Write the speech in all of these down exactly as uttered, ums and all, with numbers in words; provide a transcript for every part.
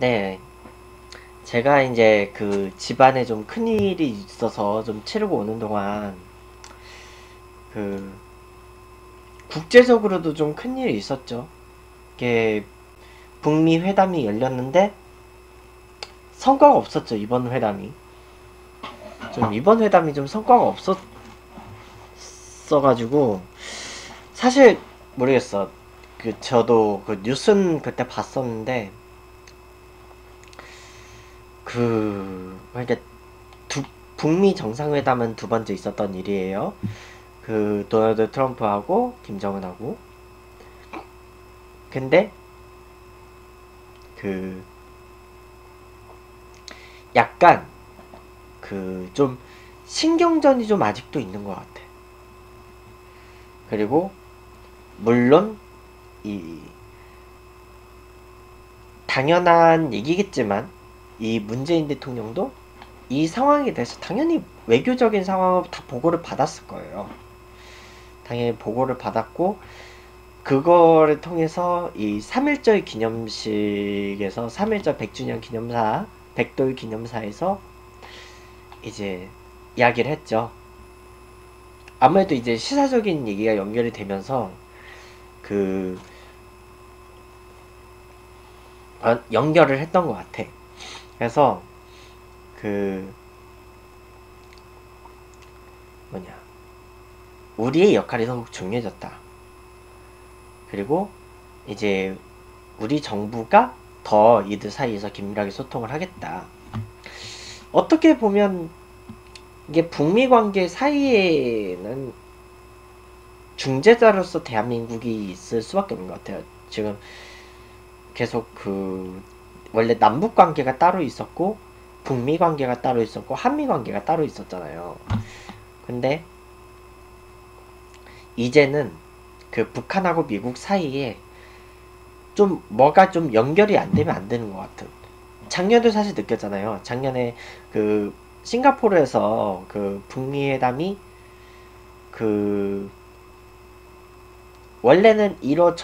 네, 제가 이제 그 집안에 좀 큰일이 있어서 좀 치르고 오는 동안 그 국제적으로도 좀 큰일이 있었죠. 이게 북미 회담이 열렸는데 성과가 없었죠. 이번 회담이 좀 이번 회담이 좀 성과가 없었어가지고 사실 모르겠어. 그 저도 그 뉴스는 그때 봤었는데 그 그러니까 두, 북미 정상회담은 두 번째 있었던 일이에요. 그 도널드 트럼프하고 김정은하고. 근데 그 약간 그 좀 신경전이 좀 아직도 있는 것 같아. 그리고 물론 이 당연한 얘기겠지만 이 문재인 대통령도 이 상황에 대해서 당연히 외교적인 상황을 다 보고를 받았을 거예요. 당연히 보고를 받았고 그거를 통해서 이 삼일절 기념식에서 삼일절 백 주년 기념사 백돌 기념사에서 이제 이야기를 했죠. 아무래도 이제 시사적인 얘기가 연결이 되면서 그 어, 연결을 했던 것 같아. 그래서 그 뭐냐 우리의 역할이 더욱 중요해졌다. 그리고 이제 우리 정부가 더 이들 사이에서 긴밀하게 소통을 하겠다. 어떻게 보면 이게 북미 관계 사이에는 중재자로서 대한민국이 있을 수밖에 없는 것 같아요. 지금 계속 그 원래 남북 관계가 따로 있었고 북미 관계가 따로 있었고 한미 관계가 따로 있었잖아요. 근데 이제는 그 북한하고 미국 사이에 좀 뭐가 좀 연결이 안 되면 안 되는 것 같은. 작년도 사실 느꼈잖아요. 작년에 그 싱가포르에서 그 북미 회담이 그 원래는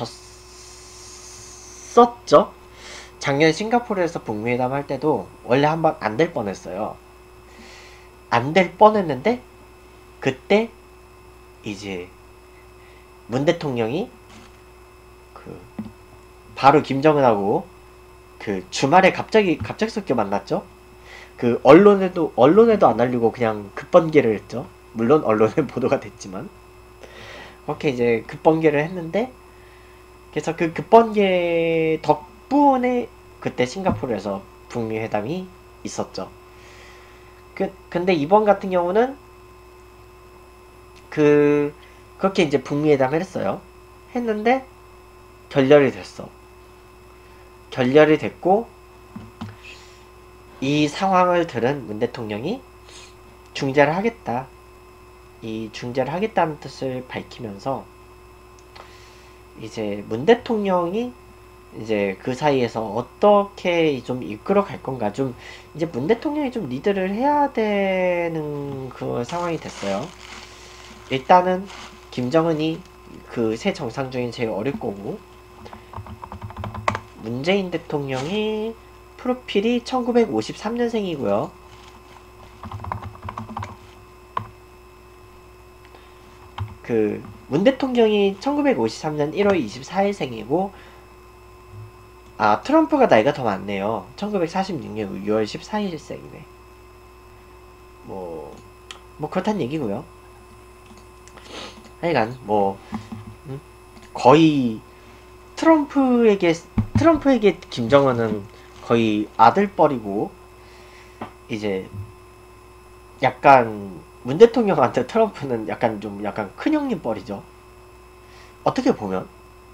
이루어졌었죠. 작년 싱가포르에서 북미 회담 할 때도 원래 한번 안 될 뻔했어요. 안 될 뻔했는데 그때 이제 문 대통령이 그 바로 김정은하고 그 주말에 갑자기 갑작스럽게 만났죠. 그 언론에도 언론에도 안 알리고 그냥 급번개를 했죠. 물론 언론에 보도가 됐지만 그렇게 이제 급번개를 했는데 그래서 그 급번개 덕분에 그때 싱가포르에서 북미 회담이 있었죠. 그 근데 이번 같은 경우는 그 그렇게 이제 북미 회담을 했어요. 했는데 결렬이 됐어. 결렬이 됐고 이 상황을 들은 문 대통령이 중재를 하겠다. 이 중재를 하겠다는 뜻을 밝히면서 이제 문 대통령이 이제 그 사이에서 어떻게 좀 이끌어 갈 건가 좀 이제 문 대통령이 좀 리드를 해야 되는 그 상황이 됐어요. 일단은 김정은이 그 새 정상 중에 제일 어릴 거고 문재인 대통령이 프로필이 천구백오십삼 년생이고요. 그 문 대통령이 천구백오십삼 년 일월 이십사일생이고 아 트럼프가 나이가 더 많네요. 천구백사십육 년 유월 십사일생이네. 뭐, 뭐 그렇단 얘기고요. 하여간 뭐 음? 거의 트럼프에게 트럼프에게 김정은은 거의 아들뻘이고 이제 약간 문 대통령한테 트럼프는 약간 좀 약간 큰형님 뻘이죠. 어떻게 보면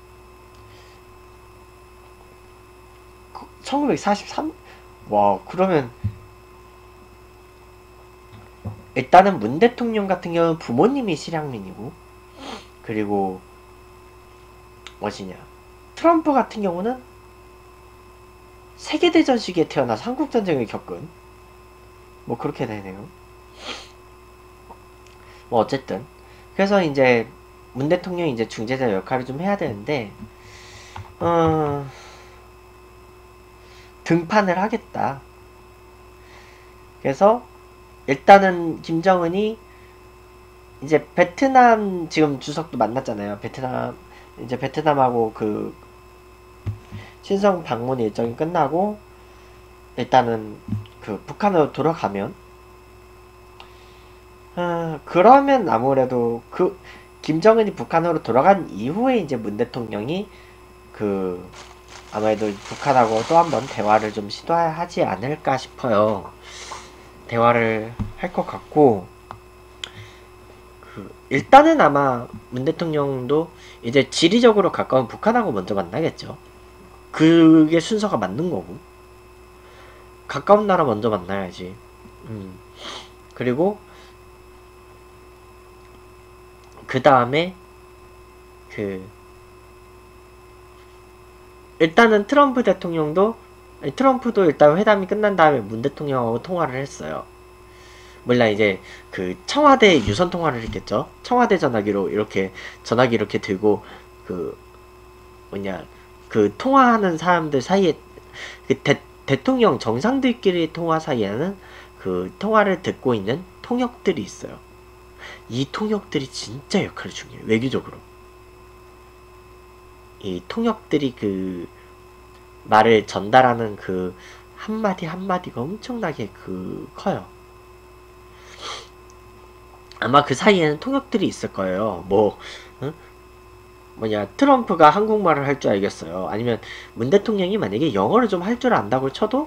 천구백사십삼? 와 그러면 일단은 문 대통령 같은 경우는 부모님이 실향민이고 그리고 뭐지냐 트럼프 같은 경우는 세계대전 시기에 태어나서 한국전쟁을 겪은 뭐 그렇게 되네요. 뭐 어쨌든 그래서 이제 문 대통령이 이제 중재자 역할을 좀 해야 되는데 어 등판을 하겠다. 그래서 일단은 김정은이 이제 베트남 지금 주석도 만났잖아요. 베트남 이제 베트남하고 그 친성 방문 일정이 끝나고 일단은 그 북한으로 돌아가면 아, 그러면 아무래도 그 김정은이 북한으로 돌아간 이후에 이제 문 대통령이 그 아무래도 북한하고 또 한번 대화를 좀 시도하지 않을까 싶어요. 대화를 할 것 같고 그 일단은 아마 문 대통령도 이제 지리적으로 가까운 북한하고 먼저 만나겠죠. 그게 순서가 맞는 거고 가까운 나라 먼저 만나야지. 음. 그리고 그 다음에 그 일단은 트럼프 대통령도 트럼프도 일단 회담이 끝난 다음에 문 대통령하고 통화를 했어요. 물론 이제 그 청와대 유선 통화를 했겠죠. 청와대 전화기로 이렇게 전화기 이렇게 들고 그 뭐냐 그 통화하는 사람들 사이에 그 대, 대통령 정상들끼리 통화 사이에는 그 통화를 듣고 있는 통역들이 있어요. 이 통역들이 진짜 역할이 중요해요. 외교적으로. 이 통역들이 그 말을 전달하는 그 한마디 한마디가 엄청나게 그 커요. 아마 그 사이에는 통역들이 있을 거예요. 뭐 응? 뭐냐 트럼프가 한국말을 할 줄 알겠어요. 아니면 문 대통령이 만약에 영어를 좀 할 줄 안다고 쳐도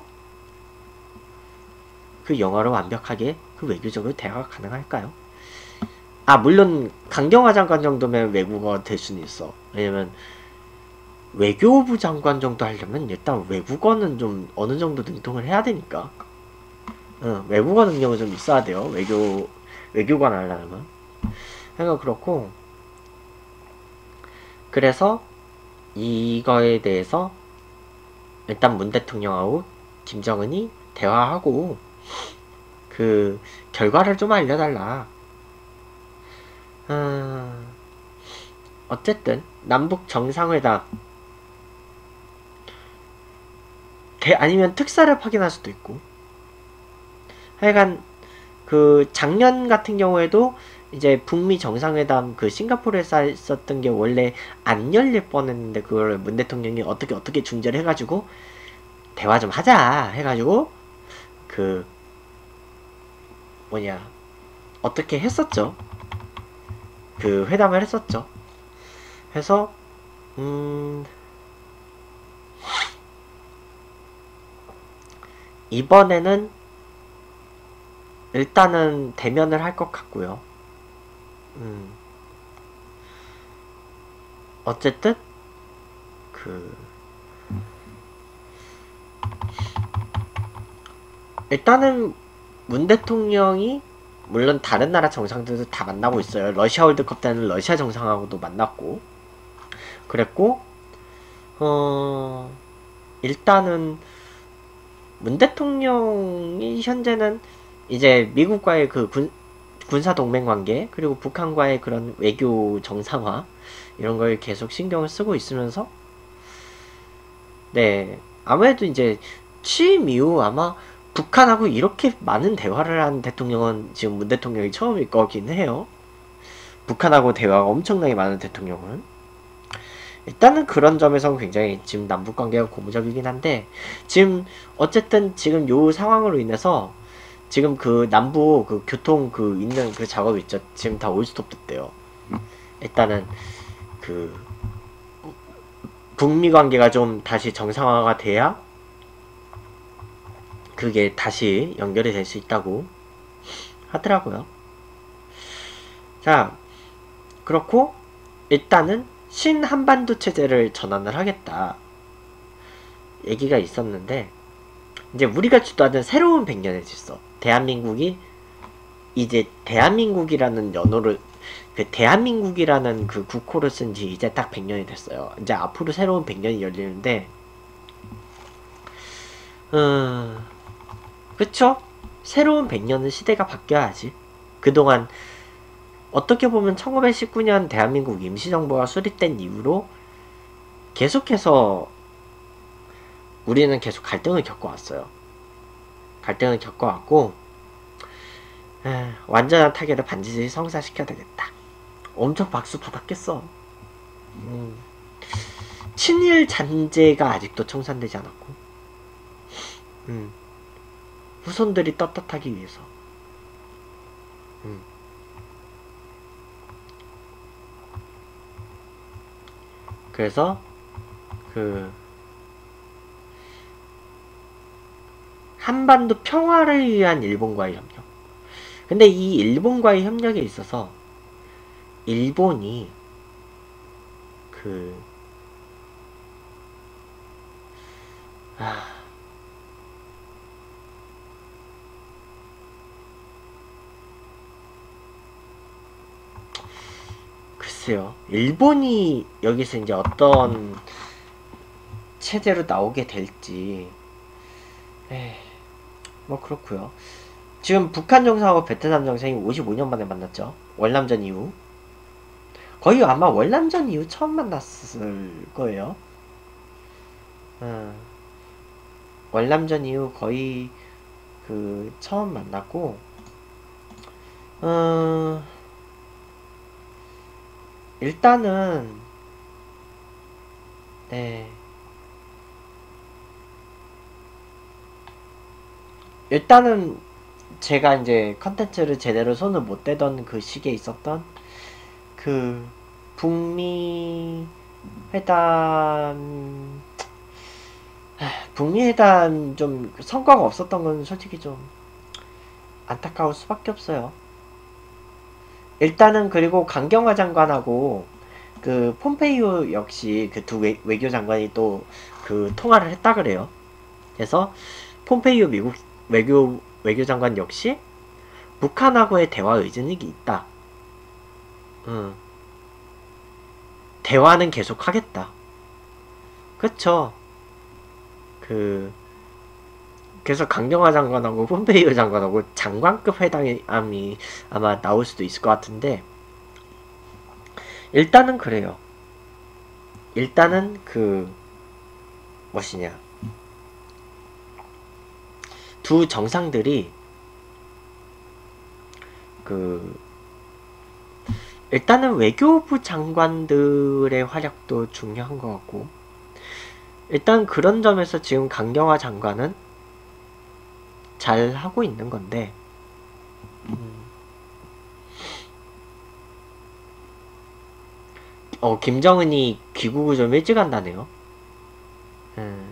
그 영어로 완벽하게 그 외교적으로 대화가 가능할까요? 아 물론 강경화 장관 정도면 외국어가 될 수는 있어. 왜냐면 외교부 장관 정도 하려면 일단 외국어는 좀 어느 정도 능통을 해야 되니까. 응, 외국어 능력은 좀 있어야 돼요. 외교 외교관 하려면. 그러니까 그렇고 그래서 이거에 대해서 일단 문 대통령하고 김정은이 대화하고 그 결과를 좀 알려달라. 음, 어쨌든 남북 정상회담 대, 아니면 특사를 확인할 수도 있고 하여간 그 작년 같은 경우에도 이제 북미 정상회담 그 싱가포르에서 했었던 게 원래 안 열릴 뻔했는데 그걸 문 대통령이 어떻게 어떻게 중재를 해가지고 대화 좀 하자 해가지고 그 뭐냐 어떻게 했었죠. 그 회담을 했었죠. 해서 음 이번에는 일단은 대면을 할 것 같고요. 음 어쨌든 그 일단은 문 대통령이 물론 다른 나라 정상들도 다 만나고 있어요. 러시아 월드컵 때는 러시아 정상하고도 만났고 그랬고 어 일단은 문 대통령이 현재는 이제 미국과의 그 군, 군사 동맹 관계 그리고 북한과의 그런 외교 정상화 이런 걸 계속 신경을 쓰고 있으면서 네 아무래도 이제 취임 이후 아마 북한하고 이렇게 많은 대화를 한 대통령은 지금 문 대통령이 처음일 거긴 해요. 북한하고 대화가 엄청나게 많은 대통령은 일단은 그런 점에서 굉장히 지금 남북관계가 고무적이긴 한데 지금 어쨌든 지금 요 상황으로 인해서 지금 그 남부 그 교통 그 있는 그 작업 있죠. 지금 다 올스톱 됐대요. 일단은 그 북미 관계가 좀 다시 정상화가 돼야 그게 다시 연결이 될 수 있다고 하더라고요. 자, 그렇고 일단은 신한반도 체제를 전환을 하겠다 얘기가 있었는데 이제 우리가 주도하는 새로운 백 년의 질서 대한민국이 이제 대한민국이라는 연호를 그 대한민국이라는 그 국호를 쓴 지 이제 딱 백 년이 됐어요. 이제 앞으로 새로운 백 년이 열리는데 음... 그쵸? 새로운 백 년은 시대가 바뀌어야지. 그동안 어떻게 보면 천구백십구 년 대한민국 임시정부가 수립된 이후로 계속해서 우리는 계속 갈등을 겪어왔어요. 갈등을 겪어왔고 에, 완전한 타결을 반드시 성사시켜야 되겠다. 엄청 박수 받았겠어. 음. 친일 잔재가 아직도 청산되지 않았고 음. 후손들이 떳떳하기 위해서 음. 그래서 그 한반도 평화를 위한 일본과의 협력. 근데 이 일본과의 협력에 있어서 일본이 그 아, 글쎄요. 일본이 여기서 이제 어떤 체제로 나오게 될지 에이, 뭐 그렇고요. 지금 북한 정상하고 베트남 정상이 오십오 년 만에 만났죠. 월남전 이후. 거의 아마 월남전 이후 처음 만났을 거예요. 음, 월남전 이후 거의 그 처음 만났고 음, 일단은 네 일단은 제가 이제 컨텐츠를 제대로 손을 못 대던 그 시기에 있었던 그 북미 회담 북미 회담 좀 성과가 없었던 건 솔직히 좀 안타까울 수밖에 없어요. 일단은 그리고 강경화 장관하고 그 폼페이오 역시 그 두 외교 장관이 또 그 통화를 했다 그래요. 그래서 폼페이오 미국 외교 외교장관 역시 북한하고의 대화 의지는 있다. 응. 대화는 계속 하겠다. 그쵸? 그 그래서 강경화 장관하고 폼페이오 장관하고 장관급 회담이 아마 나올 수도 있을 것 같은데 일단은 그래요. 일단은 그 무엇이냐 두 정상들이 그 일단은 외교부 장관들의 활약도 중요한 것 같고 일단 그런 점에서 지금 강경화 장관은 잘 하고 있는 건데 음. 어 김정은이 귀국을 좀 일찍 한다네요. 음.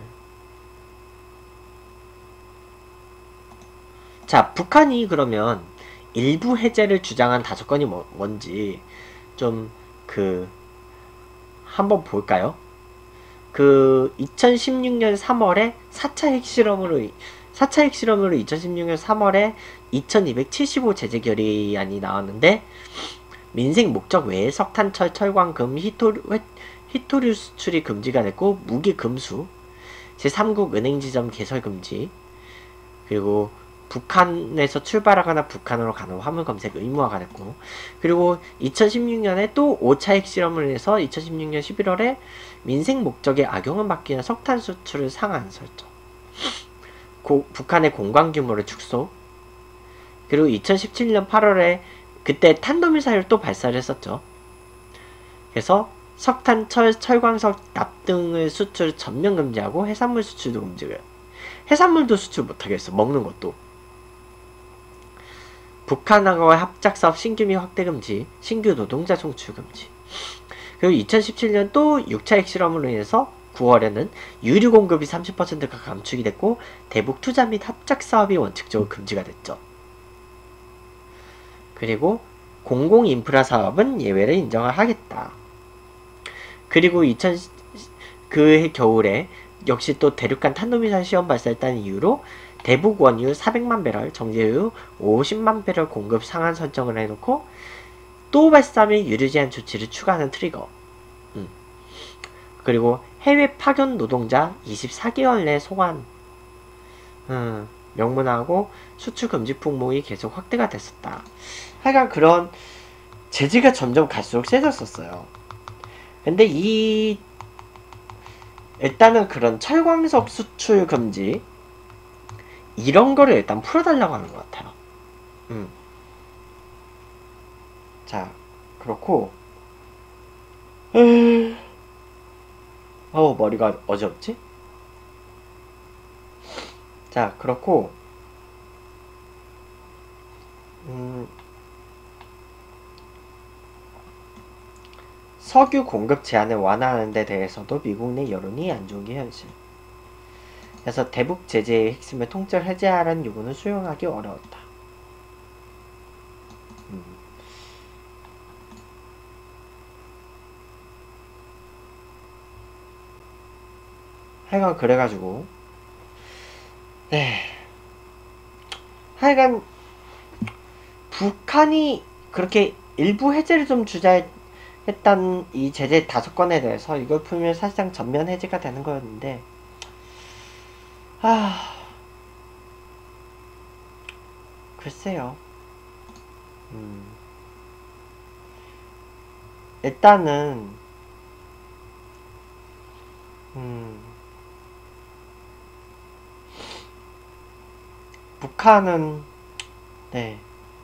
자, 북한이 그러면 일부 해제를 주장한 다섯 건이 뭐, 뭔지 좀 그 한번 볼까요? 그 이천십육 년 삼월에 사 차 핵실험으로 사 차 핵실험으로 이천십육 년 삼월에 이천이백칠십오 제재 결의안이 나왔는데 민생 목적 외에 석탄, 철, 철광, 금, 히토류, 히토류 수출이 금지가 됐고 무기 금수, 제삼국 은행 지점 개설 금지, 그리고 북한에서 출발하거나 북한으로 가는 화물 검색 의무화가 됐고 그리고 이천십육 년에 또 오 차 핵실험을 해서 이천십육 년 십일월에 민생 목적에 악용을 받기 위한 석탄 수출을 상한 설정 고, 북한의 공관 규모를 축소 그리고 이천십칠 년 팔월에 그때 탄도미사일을 또 발사를 했었죠. 그래서 석탄, 철, 철광석, 납 등을 수출 전면 금지하고 해산물 수출도 금지해요. 해산물도 수출 못하게 했어. 먹는 것도. 북한하고의 합작사업 신규 및 확대 금지, 신규 노동자 송출 금지. 그리고 이천십칠 년 또 육 차 핵실험으로 인해서 구월에는 유류 공급이 삼십 퍼센트가 감축이 됐고 대북 투자 및 합작사업이 원칙적으로 금지가 됐죠. 그리고 공공 인프라 사업은 예외를 인정을 하겠다. 그리고 이천 그해 겨울에 역시 또 대륙간 탄도미사일 시험 발사했다는 이유로 대북 원유 사백만 배럴, 정제유 오십만 배럴 공급 상한 설정을 해놓고 또 발사 및 유류 제한 조치를 추가하는 트리거. 음. 그리고 해외 파견 노동자 이십사 개월 내 소환. 음. 명문화하고 수출 금지 품목이 계속 확대가 됐었다. 하여간 그런 제재가 점점 갈수록 세졌었어요. 근데 이 일단은 그런 철광석 수출 금지 이런 거를 일단 풀어달라고 하는 것 같아요. 음. 자, 그렇고 어우 머리가 어지럽지? 자, 그렇고 음, 석유 공급 제한을 완화하는 데 대해서도 미국 내 여론이 안 좋은 게 현실. 그래서 대북 제재의 핵심을 통째로 해제하라는 요구는 수용하기 어려웠다. 음. 하여간 그래가지고 네. 하여간 북한이 그렇게 일부 해제를 좀 주자 했던 이 제재 다섯 건에 대해서 이걸 풀면 사실상 전면 해제가 되는 거였는데 아 글쎄요. 음. 일단은 음. 북한은 네.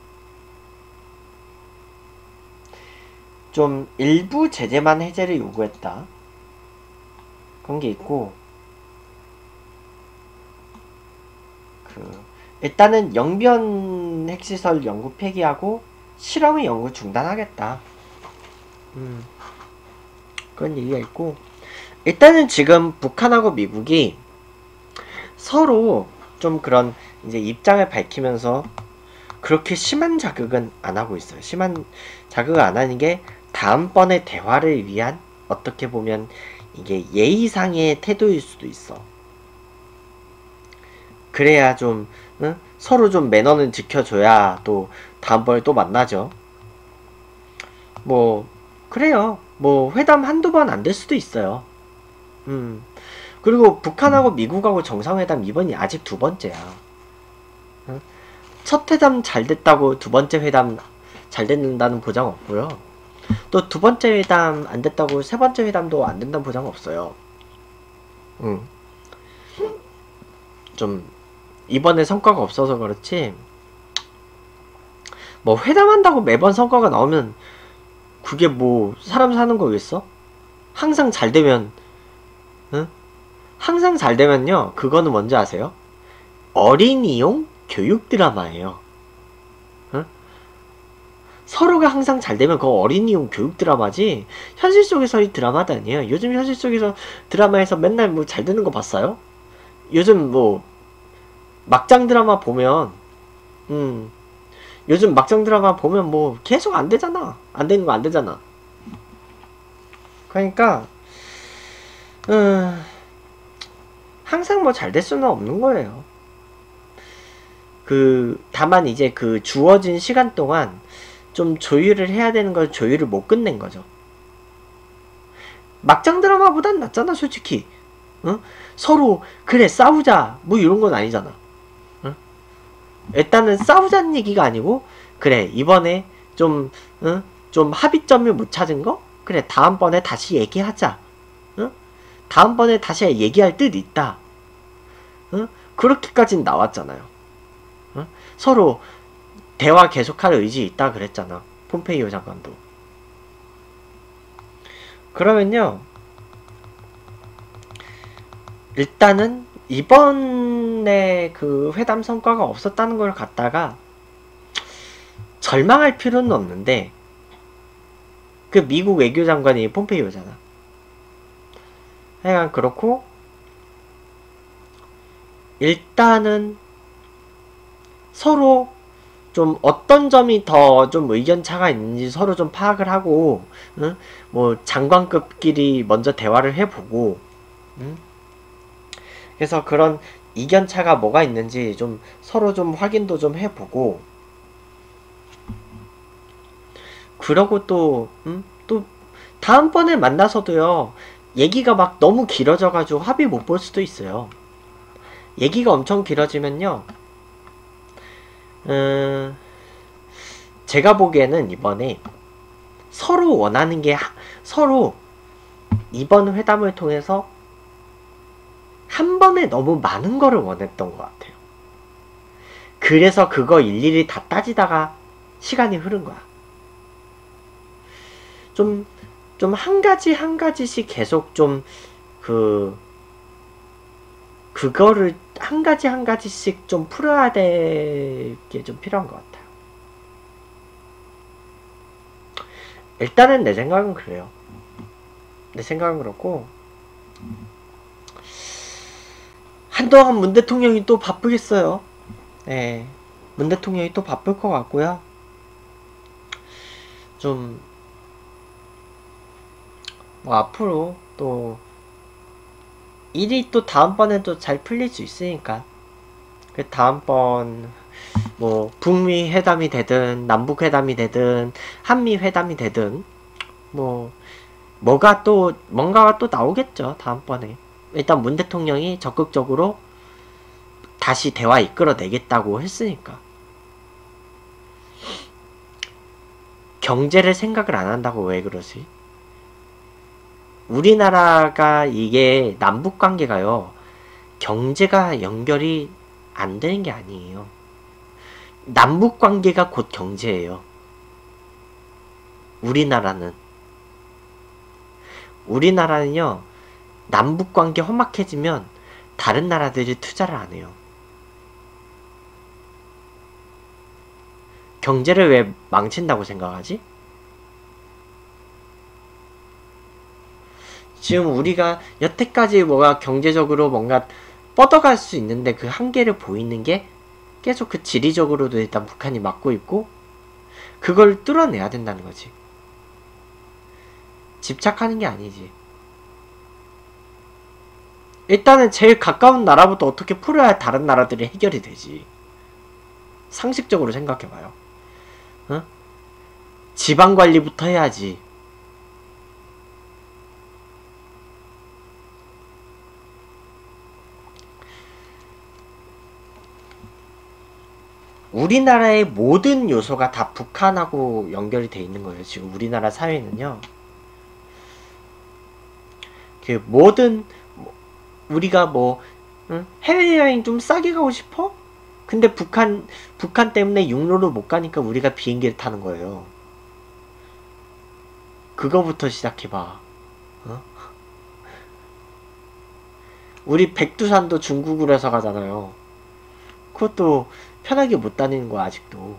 좀 일부 제재만 해제를 요구했다. 그런 게 있고 그 일단은 영변 핵시설 연구 폐기하고 실험의 연구 중단하겠다. 음, 그런 얘기가 있고 일단은 지금 북한하고 미국이 서로 좀 그런 이제 입장을 밝히면서 그렇게 심한 자극은 안 하고 있어요. 심한 자극을 안 하는 게 다음번에 대화를 위한 어떻게 보면 이게 예의상의 태도일 수도 있어. 그래야 좀 응? 서로 좀 매너는 지켜줘야 또 다음번에 또 만나죠. 뭐 그래요. 뭐 회담 한두 번 안 될 수도 있어요. 음. 그리고 북한하고 미국하고 정상회담 이번이 아직 두 번째야. 응? 첫 회담 잘 됐다고 두 번째 회담 잘 됐다는 보장 없고요. 또 두 번째 회담 안 됐다고 세 번째 회담도 안 된다는 보장 없어요. 응. 좀 이번에 성과가 없어서 그렇지 뭐 회담한다고 매번 성과가 나오면 그게 뭐 사람 사는 거겠어? 항상 잘 되면 응? 항상 잘 되면요 그거는 뭔지 아세요? 어린이용 교육 드라마예요. 응? 서로가 항상 잘 되면 그거 어린이용 교육 드라마지 현실 속에서의 드라마도 아니에요. 요즘 현실 속에서 드라마에서 맨날 뭐 잘 되는 거 봤어요? 요즘 뭐 막장 드라마 보면 음 요즘 막장 드라마 보면 뭐 계속 안 되잖아. 안 되는 거 안 되잖아. 그러니까 음, 항상 뭐 잘 될 수는 없는 거예요. 그 다만 이제 그 주어진 시간 동안 좀 조율을 해야 되는 걸 조율을 못 끝낸 거죠. 막장 드라마보단 낫잖아 솔직히. 응? 서로 그래 싸우자 뭐 이런 건 아니잖아. 응? 일단은 싸우자는 얘기가 아니고 그래 이번에 좀 응? 좀 합의점을 못 찾은 거? 그래 다음번에 다시 얘기하자. 응? 다음번에 다시 얘기할 뜻 있다. 응? 그렇게까지는 나왔잖아요. 응? 서로 대화 계속할 의지 있다 그랬잖아. 폼페이오 장관도. 그러면요. 일단은 이번에 그 회담 성과가 없었다는 걸 갖다가 절망할 필요는 없는데 그 미국 외교장관이 폼페이오잖아. 하여간 그렇고 일단은 서로 좀 어떤 점이 더 좀 의견차가 있는지 서로 좀 파악을 하고 응? 뭐 장관급끼리 먼저 대화를 해보고 응? 그래서 그런 이견차가 뭐가 있는지 좀 서로 좀 확인도 좀 해보고 그러고 또 음? 또 다음번에 만나서도요 얘기가 막 너무 길어져가지고 합의 못 볼 수도 있어요. 얘기가 엄청 길어지면요 음, 제가 보기에는 이번에 서로 원하는 게 하, 서로 이번 회담을 통해서 한 번에 너무 많은 거를 원했던 것 같아요. 그래서 그거 일일이 다 따지다가 시간이 흐른 거야. 좀, 좀 한 가지 한 가지씩 계속 좀 그, 그거를 한 가지 한 가지씩 좀 풀어야 될 게 좀 필요한 것 같아요. 일단은 내 생각은 그래요. 내 생각은 그렇고, 한동안 문 대통령이 또 바쁘겠어요. 네. 문 대통령이 또 바쁠 것 같고요. 좀, 뭐, 앞으로 또, 일이 또 다음번에도 잘 풀릴 수 있으니까. 그 다음번, 뭐, 북미 회담이 되든, 남북 회담이 되든, 한미 회담이 되든, 뭐, 뭐가 또, 뭔가가 또 나오겠죠, 다음번에. 일단 문 대통령이 적극적으로 다시 대화 이끌어내겠다고 했으니까. 경제를 생각을 안 한다고 왜 그러지? 우리나라가 이게 남북 관계가요, 경제가 연결이 안 되는 게 아니에요. 남북 관계가 곧 경제예요. 우리나라는. 우리나라는요, 남북 관계 험악해지면 다른 나라들이 투자를 안 해요. 경제를 왜 망친다고 생각하지? 지금 우리가 여태까지 뭐가 경제적으로 뭔가 뻗어갈 수 있는데 그 한계를 보이는 게 계속 그 지리적으로도 일단 북한이 막고 있고, 그걸 뚫어내야 된다는 거지. 집착하는 게 아니지. 일단은 제일 가까운 나라부터 어떻게 풀어야 다른 나라들이 해결이 되지. 상식적으로 생각해봐요. 어? 지방관리부터 해야지. 우리나라의 모든 요소가 다 북한하고 연결이 돼 있는 거예요. 지금 우리나라 사회는요. 그 모든, 우리가 뭐 응? 해외여행 좀 싸게 가고 싶어? 근데 북한 북한 때문에 육로로 못 가니까 우리가 비행기를 타는 거예요. 그거부터 시작해봐. 어? 우리 백두산도 중국으로 해서 가잖아요. 그것도 편하게 못 다니는 거야 아직도.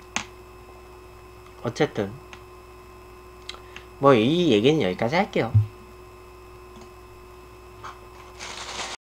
어쨌든 뭐 이 얘기는 여기까지 할게요.